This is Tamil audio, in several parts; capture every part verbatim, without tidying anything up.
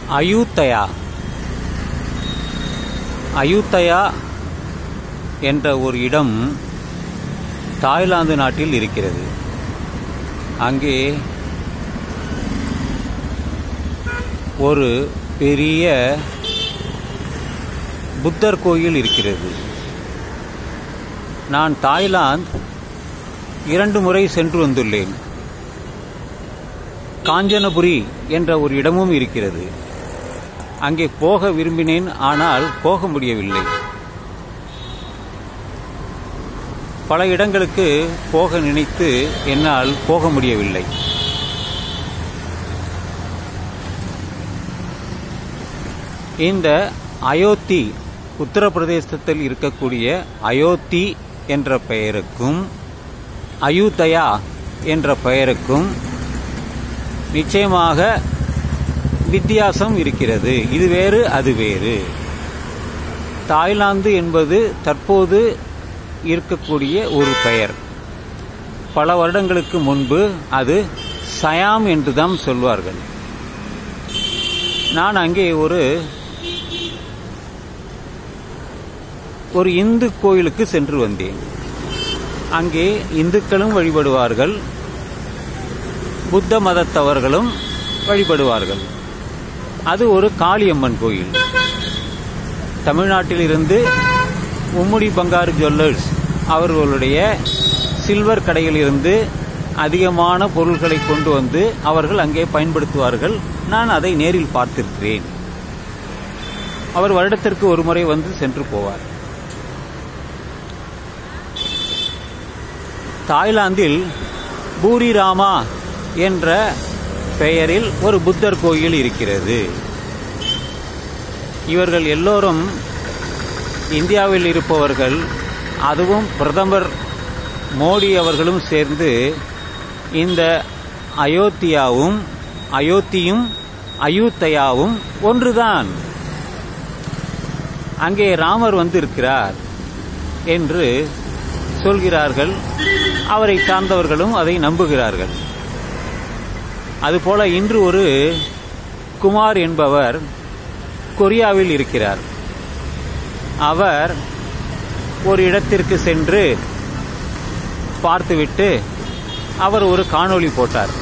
அயுத்தயா அயுத்தயா என்ற ஒரு இடம் தாய்லாந்து நாட்டில் இருக்கிறது. அங்கே ஒரு பெரிய புத்தர் கோயில் இருக்கிறது. நான் தாய்லாந்து இரண்டு முறை சென்று வந்துள்ளேன். காஞ்சனபுரி என்ற ஒரு இடமும் இருக்கிறது. அங்கே போக விரும்பினேன், ஆனால் போக முடியவில்லை. பல இடங்களுக்கு போக நினைத்து என்னால் போக முடியவில்லை. இந்த அயோத்தி, உத்தரப்பிரதேசத்தில் இருக்கக்கூடிய அயோத்தி என்ற பெயருக்கும் அயுதயா என்ற பெயருக்கும் நிச்சயமாக வித்தியாசம் இருக்கிறது. இது வேறு, அது வேறு. தாய்லாந்து என்பது தற்போது இருக்கக்கூடிய ஒரு பெயர். பல வருடங்களுக்கு முன்பு அது சயாம் என்றுதான் சொல்வார்கள். நான் அங்கே ஒரு ஒரு இந்து கோயிலுக்கு சென்று வந்தேன். அங்கே இந்துக்களும் வழிபடுவார்கள், புத்த மதத்தவர்களும் வழிபடுவார்கள். அது ஒரு காளியம்மன் கோயில். தமிழ்நாட்டிலிருந்து உம்முடி பங்காரு ஜுவல்லர்ஸ் அவர்களுடைய சில்வர் கடையிலிருந்து அதிகமான பொருட்களை கொண்டு வந்து அவர்கள் அங்கே பயன்படுத்துவார்கள். நான் அதை நேரில் பார்த்திருக்கிறேன். அவர் வருடத்திற்கு ஒரு முறை வந்து சென்று போவார். தாய்லாந்தில் பூரி ராமா என்ற பெயரில் ஒரு புத்தர் கோயில் இருக்கிறது. இவர்கள் எல்லோரும் இந்தியாவில் இருப்பவர்கள், அதுவும் பிரதமர் மோடி அவர்களும் சேர்ந்து இந்த அயோத்தியாவும் அயோத்தியும் அயுத்தயாவும் ஒன்றுதான். அங்கே ராமர் வந்திருக்கிறார் என்று சொல்கிறார்கள். அவரை சார்ந்தவர்களும் அதை நம்புகிறார்கள். அதுபோல இன்று ஒரு குமார் என்பவர் கொரியாவில் இருக்கிறார். அவர் ஒரு இடத்திற்கு சென்று பார்த்துவிட்டு அவர் ஒரு காணொளி போட்டார்.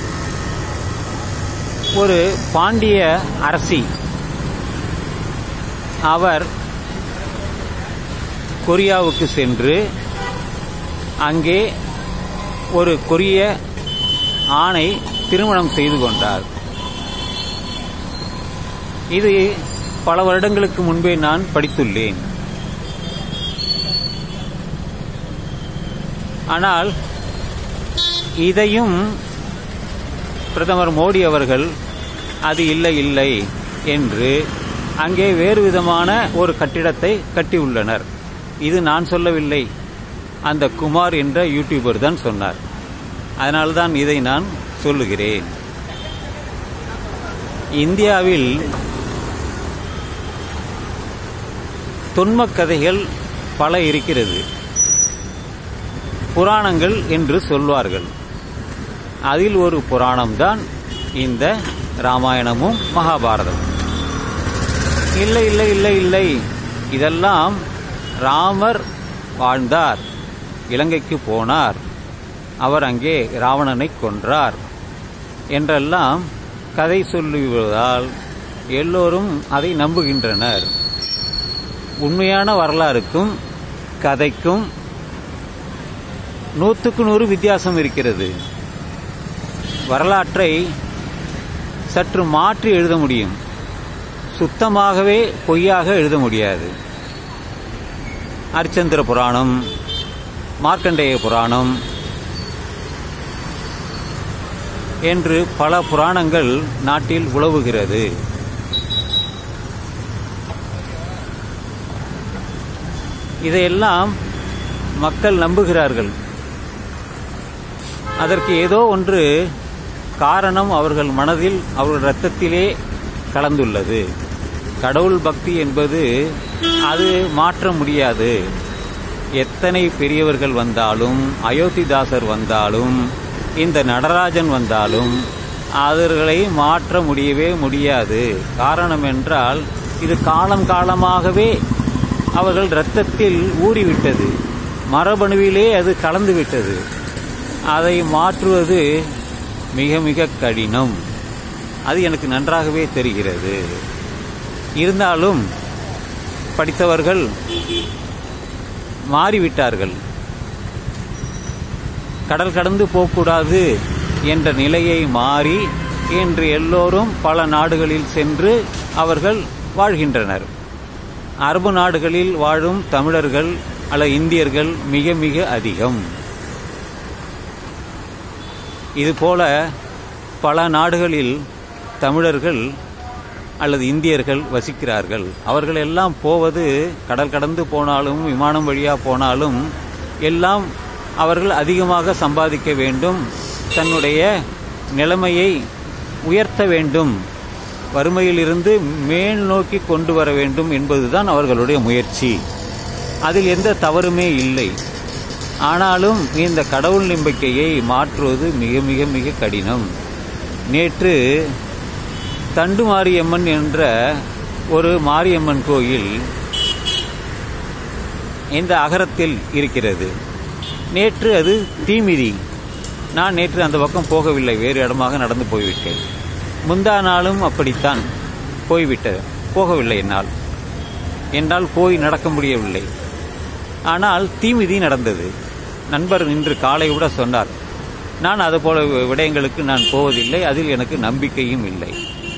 ஒரு பாண்டிய அரசி, அவர் கொரியாவுக்கு சென்று அங்கே ஒரு கொரிய ஆணை திருமணம் செய்து கொண்டார். இது பல வருடங்களுக்கு முன்பே நான் படித்துள்ளேன். ஆனால் இதையும் பிரதமர் மோடி அவர்கள் அது இல்லை இல்லை என்று அங்கே வேறு விதமான ஒரு கட்டிடத்தை கட்டியுள்ளனர். இது நான் சொல்லவில்லை, அந்த குமார் என்ற யூடியூபர் தான் சொன்னார். அதனால்தான் இதை நான் சொல்லுகிறேன். இந்தியாவில் தொன்மக் கதைகள் பல இருக்கிறது. புராணங்கள் என்று சொல்வார்கள். அதில் ஒரு புராணம்தான் இந்த ராமாயணமும் மகாபாரதம். இல்லை இல்லை இல்லை இல்லை இதெல்லாம் ராமர் வாழ்ந்தார், இலங்கைக்கு போனார், அவர் அங்கே ராவணனை கொன்றார் என்றெல்லாம் கதை சொல்லுவதால் எல்லோரும் அதை நம்புகின்றனர். உண்மையான வரலாறுக்கும் கதைக்கும் நூற்றுக்கு நூறு வித்தியாசம் இருக்கிறது. வரலாற்றை சற்று மாற்றி எழுத முடியும், சுத்தமாகவே பொய்யாக எழுத முடியாது. அரிச்சந்திர புராணம், மார்க்கண்டேய புராணம் என்று பல புராணங்கள் நாட்டில் உலவுகிறது. இதையெல்லாம் மக்கள் நம்புகிறார்கள். அதற்கு ஏதோ ஒன்று காரணம் அவர்கள் மனதில், அவர்கள் இரத்தத்திலே கலந்துள்ளது. கடவுள் பக்தி என்பது அது மாற்ற முடியாது. எத்தனை பெரியவர்கள் வந்தாலும், அயோத்திதாசர் வந்தாலும், இந்த நடராஜன் வந்தாலும், அவர்களை மாற்ற முடியவே முடியாது. காரணம் என்றால் இது காலம் காலமாகவே அவர்கள் இரத்தத்தில் ஊறிவிட்டது, மரபணுவிலே அது கலந்துவிட்டது. அதை மாற்றுவது மிக மிக கடினம். அது எனக்கு நன்றாகவே தெரிகிறது. இருந்தாலும் படித்தவர்கள் மாறிவிட்டார்கள். கடல் கடந்து போகக்கூடாது என்ற நிலையை மாறி இன்று எல்லோரும் பல நாடுகளில் சென்று அவர்கள் வாழ்கின்றனர். அரபு நாடுகளில் வாழும் தமிழர்கள் அல்லது இந்தியர்கள் மிக மிக அதிகம். இதுபோல பல நாடுகளில் தமிழர்கள் அல்லது இந்தியர்கள் வசிக்கிறார்கள். அவர்கள் எல்லாம் போவது கடல் கடந்து போனாலும் விமானம் வழியாக போனாலும் எல்லாம் அவர்கள் அதிகமாக சம்பாதிக்க வேண்டும், தன்னுடைய நிலைமையை உயர்த்த வேண்டும், வறுமையிலிருந்து மேல் நோக்கி கொண்டு வர வேண்டும் என்பதுதான் அவர்களுடைய முயற்சி. அதில் எந்த தவறுமே இல்லை. ஆனாலும் இந்த கடவுள் நம்பிக்கையை மாற்றுவது மிக மிக மிக கடினம். நேற்று தண்டு மாரியம்மன் என்ற ஒரு மாரியம்மன் கோயில் இந்த அகரத்தில் இருக்கிறது. நேற்று அது தீமிதி. நான் நேற்று அந்த பக்கம் போகவில்லை, வேறு இடமாக நடந்து போய்விட்டேன். முந்தா நாளும் அப்படித்தான் போய்விட்டது, போகவில்லை. என்னால் என்னால் போய் நடக்க முடியவில்லை. ஆனால் தீமிதி நடந்தது. நண்பர் இன்று காலை கூட சொன்னார், நான் அதுபோல விடயங்களுக்கு நான் போவதில்லை, அதில் எனக்கு நம்பிக்கையும் இல்லை.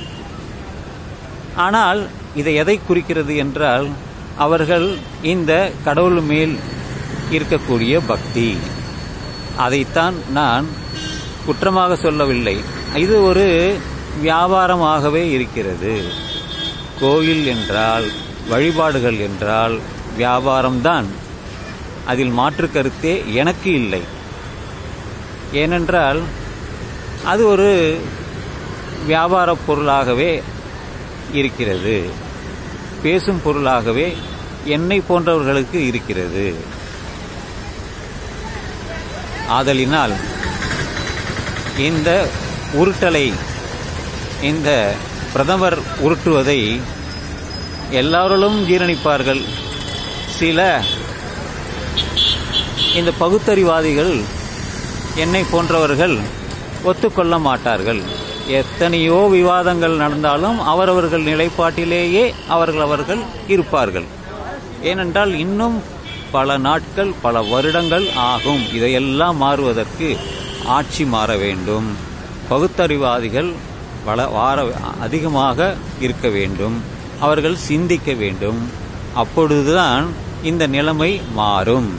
ஆனால் இதை எதை குறிக்கிறது என்றால் அவர்கள் இந்த கடவுள் மேல் இருக்கக்கூடிய பக்தி. அதைத்தான் நான் குற்றமாக சொல்லவில்லை. இது ஒரு வியாபாரமாகவே இருக்கிறது. கோயில் என்றால், வழிபாடுகள் என்றால் வியாபாரம்தான். அதில் மாற்று கருத்தே எனக்கு இல்லை. ஏனென்றால் அது ஒரு வியாபார பொருளாகவே இருக்கிறது, பேசும் பொருளாகவே என்னை போன்றவர்களுக்கு இருக்கிறது. ஆதலினால் இந்த உருட்டலை, இந்த பிரதமர் உருட்டுவதை எல்லாரும் ஜீரணிப்பார்கள். சில இந்த பகுத்தறிவாதிகள் என்னை போன்றவர்கள் ஒத்துக்கொள்ள மாட்டார்கள். எத்தனையோ விவாதங்கள் நடந்தாலும் அவரவர்கள் நிலைப்பாட்டிலேயே அவர்கள் அவர்கள் இருப்பார்கள். ஏனென்றால் இன்னும் பல நாட்கள் பல வருடங்கள் ஆகும் இதையெல்லாம் மாறுவதற்கு. ஆட்சி மாற வேண்டும், பகுத்தறிவாதிகள் வள வார அதிகமாக இருக்க வேண்டும், அவர்கள் சிந்திக்க வேண்டும். அப்பொழுதுதான் இந்த நிலைமை மாறும்.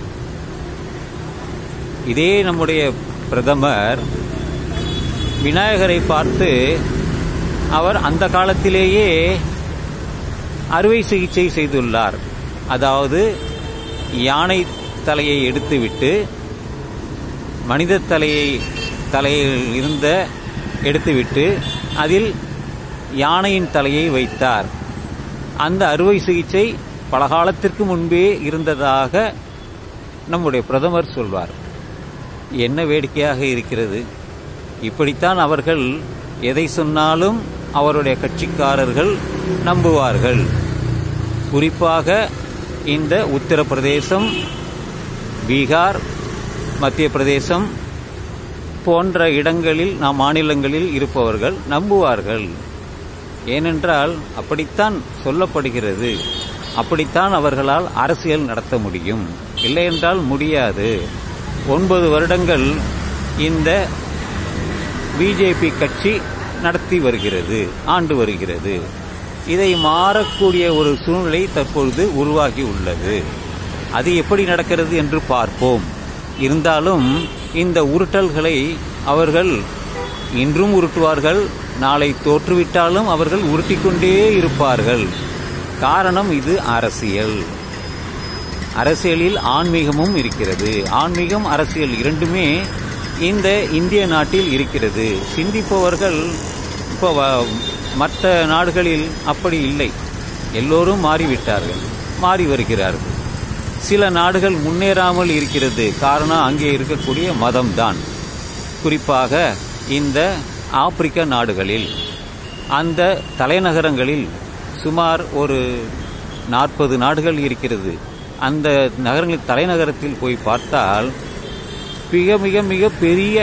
இதே நம்முடைய பிரதமர் விநாயகரை பார்த்து அவர் அந்த காலத்திலேயே அறுவை சிகிச்சை செய்துள்ளார். அதாவது யானை தலையை எடுத்துவிட்டு மனித தலையை தலையில் இருந்த எடுத்துவிட்டு அதில் யானையின் தலையை வைத்தார். அந்த அறுவை சிகிச்சை பல காலத்திற்கு முன்பே இருந்ததாக நம்முடைய பிரதமர் சொல்வார். என்ன வேடிக்கையாக இருக்கிறது! இப்படித்தான் அவர்கள் எதை சொன்னாலும் அவருடைய கட்சிக்காரர்கள் நம்புவார்கள். குறிப்பாக இந்த உத்தரப்பிரதேசம், பீகார், மத்திய பிரதேசம் போன்ற இடங்களில் நாம் மாநிலங்களில் இருப்பவர்கள் நம்புவார்கள். ஏனென்றால் அப்படித்தான் சொல்லப்படுகிறது. அப்படித்தான் அவர்களால் அரசியல் நடத்த முடியும். இல்லையென்றால் முடியாது. ஒன்பது வருடங்கள் இந்த பிஜேபி கட்சி நடத்தி வருகிறது, ஆண்டு வருகிறது. இதை மாறக்கூடிய ஒரு சூழ்நிலை தற்பொழுது உருவாகி உள்ளது. அது எப்படி நடக்கிறது என்று பார்ப்போம். இருந்தாலும் இந்த உருட்டல்களை அவர்கள் இன்றும் உருட்டுவார்கள், நாளை தோற்றுவிட்டாலும் அவர்கள் உருட்டிக்கொண்டே இருப்பார்கள். காரணம் இது அரசியல். அரசியலில் ஆன்மீகமும் இருக்கிறது. ஆன்மீகம், அரசியல் இரண்டுமே இந்த இந்திய நாட்டில் இருக்கிறது. சிந்திப்பவர்கள் இப்போ மற்ற நாடுகளில் அப்படி இல்லை. எல்லோரும் மாறிவிட்டார்கள், மாறி வருகிறார்கள். சில நாடுகள் முன்னேறாமல் இருக்கிறது. காரணம் அங்கே இருக்கக்கூடிய மதம்தான். குறிப்பாக இந்த ஆப்பிரிக்க நாடுகளில் அந்த தலைநகரங்களில் சுமார் ஒரு நாற்பது நாடுகள் இருக்கிறது. அந்த நகரங்களின் தலைநகரத்தில் போய் பார்த்தால் மிக மிக மிக பெரிய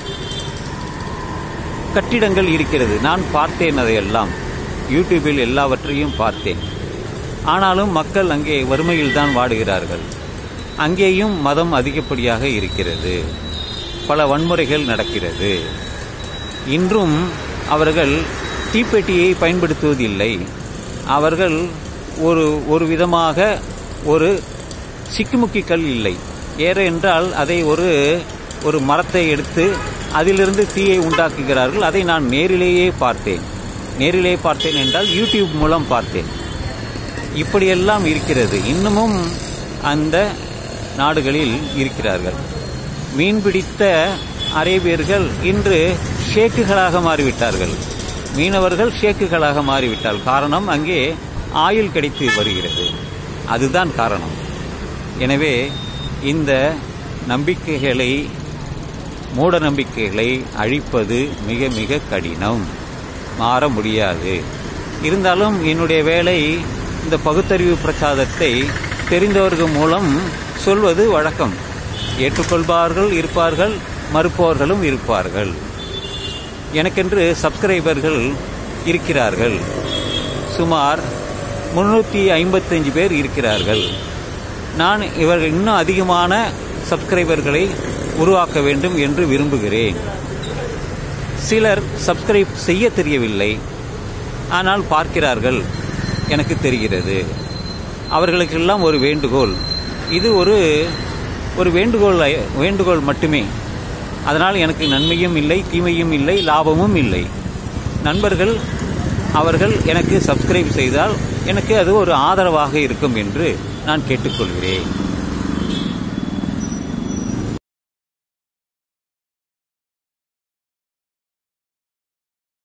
கட்டிடங்கள் இருக்கிறது. நான் பார்த்தேன், அதையெல்லாம் யூடியூபில் எல்லாவற்றையும் பார்த்தேன். ஆனாலும் மக்கள் அங்கே வறுமையில் தான் வாடுகிறார்கள். அங்கேயும் மதம் அதிகப்படியாக இருக்கிறது. பல வன்முறைகள் நடக்கிறது. இன்றும் அவர்கள் தீப்பெட்டியை பயன்படுத்துவதில்லை. அவர்கள் ஒரு ஒரு விதமாக ஒரு சிக்குமுக்கி கல் இல்லை, ஏற என்றால் அதை ஒரு ஒரு மரத்தை எடுத்து அதிலிருந்து தீயை உண்டாக்குகிறார்கள். அதை நான் நேரிலேயே பார்த்தேன். நேரிலே பார்த்தேன் என்றால் யூடியூப் மூலம் பார்த்தேன். இப்படியெல்லாம் இருக்கிறது. இன்னமும் அந்த நாடுகளில் இருக்கிறார்கள். மீன்பிடித்த அரேபியர்கள் இன்று ஷேக்குகளாக மாறிவிட்டார்கள். மீனவர்கள் ஷேக்குகளாக மாறிவிட்டால் காரணம் அங்கே ஆயில் கிடைத்து வருகிறது. அதுதான் காரணம். எனவே இந்த நம்பிக்கைகளை, மூட நம்பிக்கைகளை அழிப்பது மிக மிக கடினம், மாற முடியாது. இருந்தாலும் என்னுடைய வேலை இந்த பகுத்தறிவு பிரச்சாரத்தை தெரிந்தவர்கள் மூலம் சொல்வது வழக்கம். ஏற்றுக்கொள்பவர்கள் இருப்பார்கள், மறுப்பவர்களும் இருப்பார்கள். எனக்கென்று சப்ஸ்கிரைபர்கள் இருக்கிறார்கள். சுமார் முன்னூற்றி ஐம்பத்தஞ்சு பேர் இருக்கிறார்கள். நான் இவர்கள் இன்னும் அதிகமான சப்ஸ்கிரைபர்களை உருவாக்க வேண்டும் என்று விரும்புகிறேன். சிலர் சப்ஸ்கிரைப் செய்ய தெரியவில்லை, ஆனால் பார்க்கிறார்கள், எனக்கு தெரிகிறது. அவர்களுக்கெல்லாம் ஒரு வேண்டுகோள், இது ஒரு ஒரு வேண்டுகோள் வேண்டுகோள் மட்டுமே. அதனால் எனக்கு நன்மையும் இல்லை, தீமையும் இல்லை, லாபமும் இல்லை. நண்பர்கள் அவர்கள் எனக்கு சப்ஸ்கிரைப் செய்தால் எனக்கு அது ஒரு ஆதரவாக இருக்கும் என்று நான் கேட்டுக்கொள்கிறேன்.